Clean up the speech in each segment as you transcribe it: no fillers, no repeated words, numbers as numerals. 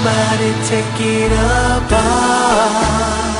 nobody take it apart.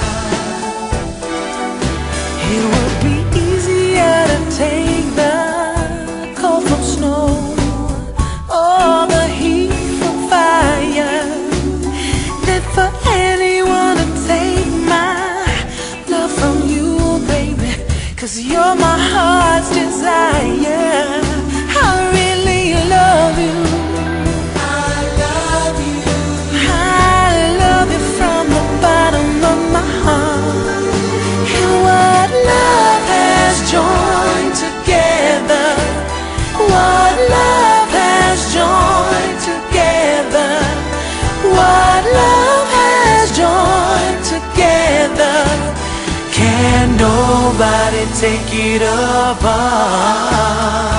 It would be easier to take the cold from snow or the heat from fire than for anyone to take my love from you, baby. 'Cause you're my heart's desire. I really love you. I love you. I love you from the bottom of my heart. And what love has joined together, what love has joined together, what love has joined together, can nobody take it apart.